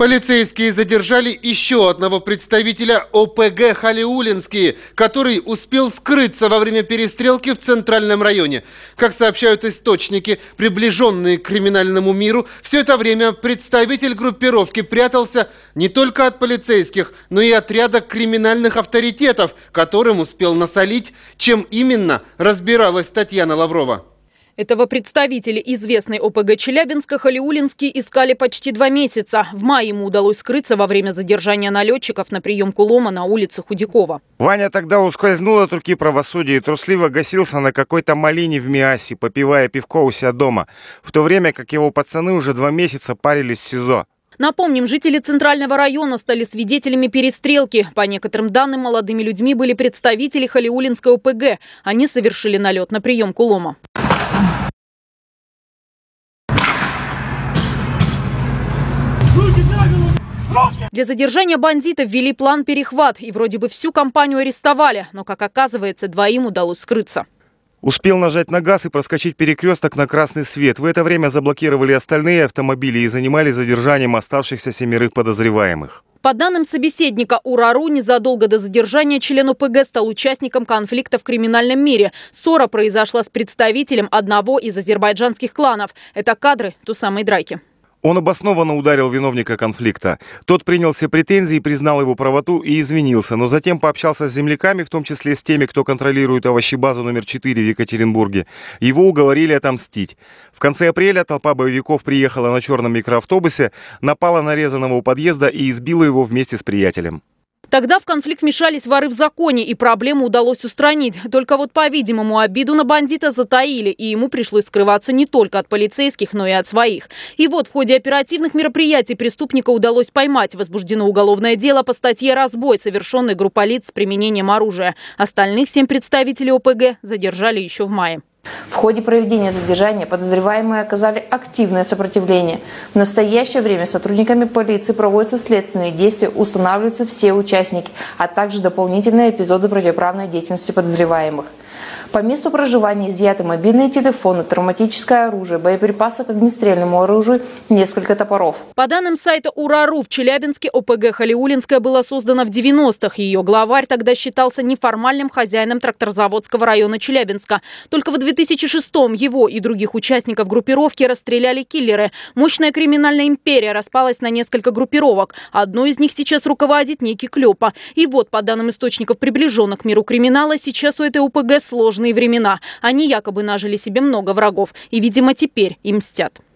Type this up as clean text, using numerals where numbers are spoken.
Полицейские задержали еще одного представителя ОПГ «Халиуллинские», который успел скрыться во время перестрелки в Центральном районе. Как сообщают источники, приближенные к криминальному миру, все это время представитель группировки прятался не только от полицейских, но и от ряда криминальных авторитетов, которым успел насолить. Чем именно, разбиралась Татьяна Лаврова. Этого представителя известной ОПГ Челябинска Халиуллинские искали почти 2 месяца. В мае ему удалось скрыться во время задержания налетчиков на приемку лома на улице Худякова. Ваня тогда ускользнул от руки правосудия и трусливо гасился на какой-то малине в Миасе, попивая пивко у себя дома, в то время как его пацаны уже 2 месяца парились в СИЗО. Напомним, жители Центрального района стали свидетелями перестрелки. По некоторым данным, молодыми людьми были представители Халиуллинской ОПГ. Они совершили налет на приемку лома. Для задержания бандитов ввели план «Перехват». И вроде бы всю компанию арестовали. Но, как оказывается, 2 удалось скрыться. Успел нажать на газ и проскочить перекресток на красный свет. В это время заблокировали остальные автомобили и занимались задержанием оставшихся 7 подозреваемых. По данным собеседника УРАРУ, незадолго до задержания член ОПГ стал участником конфликта в криминальном мире. Ссора произошла с представителем одного из азербайджанских кланов. Это кадры той самой драки. Он обоснованно ударил виновника конфликта. Тот принял все претензии, признал его правоту и извинился, но затем пообщался с земляками, в том числе с теми, кто контролирует овощебазу номер 4 в Екатеринбурге. Его уговорили отомстить. В конце апреля толпа боевиков приехала на черном микроавтобусе, напала на резаного у подъезда и избила его вместе с приятелем. Тогда в конфликт вмешались воры в законе, и проблему удалось устранить. Только вот, по-видимому, обиду на бандита затаили, и ему пришлось скрываться не только от полицейских, но и от своих. И вот в ходе оперативных мероприятий преступника удалось поймать. Возбуждено уголовное дело по статье «Разбой», совершенный группой лиц с применением оружия. Остальных 7 представителей ОПГ задержали еще в мае. В ходе проведения задержания подозреваемые оказали активное сопротивление. В настоящее время сотрудниками полиции проводятся следственные действия, устанавливаются все участники, а также дополнительные эпизоды противоправной деятельности подозреваемых. По месту проживания изъяты мобильные телефоны, травматическое оружие, боеприпасы к огнестрельному оружию, несколько топоров. По данным сайта УРАРУ, в Челябинске ОПГ «Халиуллинская» была создана в 90-х. Ее главарь тогда считался неформальным хозяином тракторзаводского района Челябинска. Только в 2006-м его и других участников группировки расстреляли киллеры. Мощная криминальная империя распалась на несколько группировок. Одной из них сейчас руководит некий Клёпа. И вот, по данным источников, приближенных к миру криминала, сейчас у этой ОПГ сложные времена. Они якобы нажили себе много врагов. И, видимо, теперь им мстят.